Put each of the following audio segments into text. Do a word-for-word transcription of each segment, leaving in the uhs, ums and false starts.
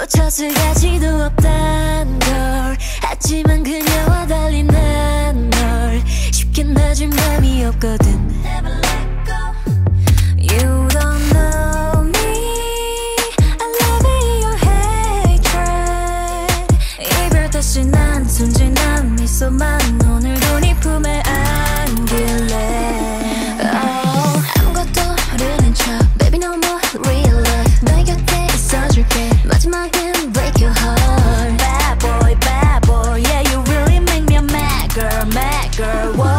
꽂혔을 가지도 없단 걸 하지만 그녀와 달리 난 널 쉽게 놔줄 맘이 없거든. Never let go. You don't know me. I love your hatred. 이별 다시 난 순진한 미소만 오늘도 네 품에 안길래. Oh, 아무것도 모르는 척 Baby no more real love. 내 곁에 있어줄게. 마지막엔 break your heart. Bad boy, bad boy. Yeah, you really make me a mad girl, mad girl. Whoa.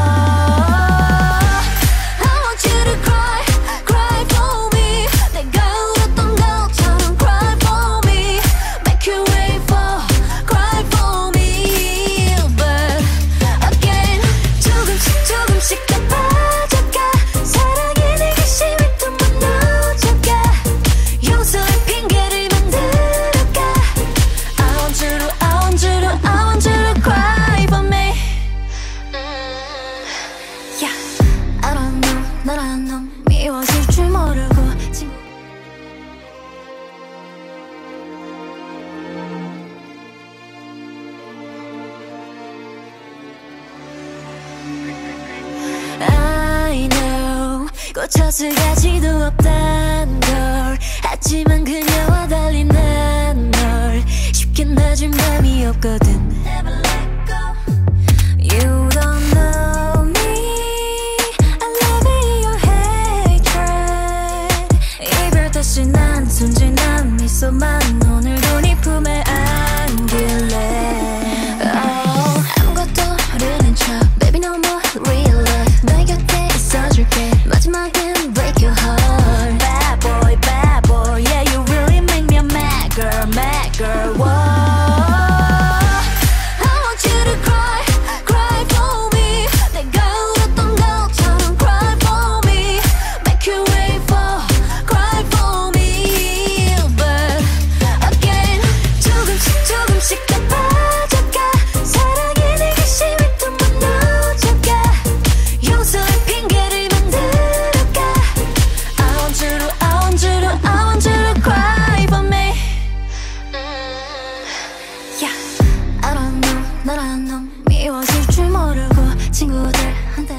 I want you to cry, cry for me. 내가 울었던 것처럼 cry for me. Make you wait for, cry for me. But again, 조금씩 조금씩 더 빠져가. 사랑이 내게 심을 또 무너져가. 용서의 핑계를 만들어가. I want you to, I want you to, I want you to cry for me. Yeah, I don't know, 너란 놈 미워질 줄 모르고 친구. I know 꽂혔을 가지도 없단 걸 하지만 그녀와 달리 난 널 쉽게 놔줄 맘이 없거든. Never let go. You don't know me. I love your hatred. 이별 다시 난 순진한 미소만 오늘도 네 품에 안길래. Oh, 아무것도 모르는 척 Baby no more real love. 내 곁에 있어줄게. 마지막엔 break your heart. Bad boy, bad boy. Yeah, you really make me a mad girl, mad girl. Whoa. I want you to cry, cry for me. 내가 울었던 것처럼 cry for me. Make you wait for, cry for me. But again, 조금씩 조금씩 더 빠져가. 사랑이 내게 심을 또 무너져가. 용서의 핑계를 만들어가. I want you to, I want you to, I want you to cry for me. Yeah, I don't know, 너란 놈 미워질 줄 모르고 친구들한테.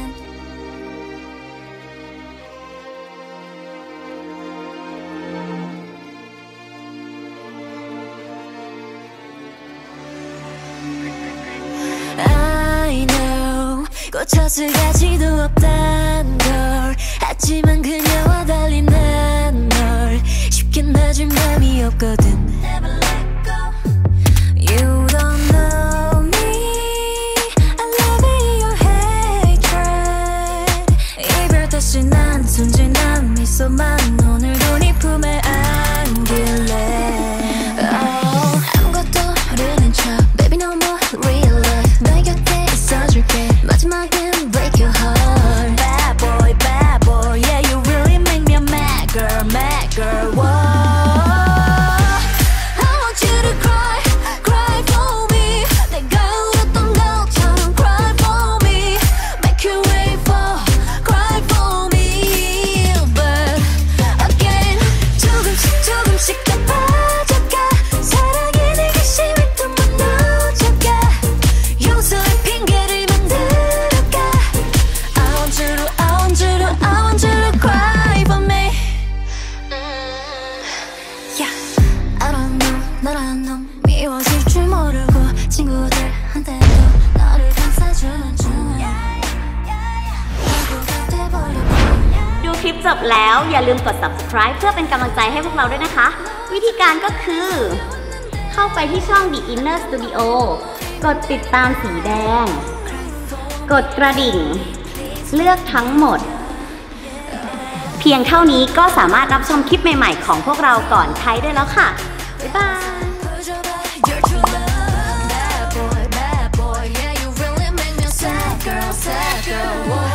I know 꽂혔을 가지도 없단 걸 하지만 그녀와 달리 난 널 쉽게 놔줄 맘이 없거든. Never let go. You don't know me. I love your hatred. 이별 다시 난 순진한 미소만 오늘도 네 품에 안길래. Oh, 아무것도 모르는 척 Baby no more real love. 내 곁에 있어줄게. 마지막엔 break your heart. Bad boy, bad boy. Yeah, you really make me a mad girl, mad girl. Whoa. I want you to cry, cry for me. 내가 울었던 것처럼 cry for me. Make you wait for, cry for me. But again, 조금씩 조금씩 더 빠져가. 사랑이 내게 심을 또 무너져가. 용서의 핑계를 만들어가. I want you to, I want you to, I want you to cry for me. Yeah, I don't know, 너란 놈 미워질 줄 모르고 친구들한테도 너를 감싸주는 중. 바보가 돼버렸고. ดูคลิปจบแล้วอย่าลืมกด subscribe เพื่อเป็นกำลังใจให้พวกเราด้วยนะคะ วิธีการก็คือเข้าไปที่ช่อง The Inner Studio กดติดตามสีแดงกดกระดิ่งเลือกทั้งหมดเพียงเท่านี้ก็สามารถรับชมคลิปใหม่ๆของพวกเราก่อนใครได้แล้วค่ะบ๊ายบาย You're true love. Bad boy, bad boy. Yeah, you really make me a sad girl, sad girl. Whoa.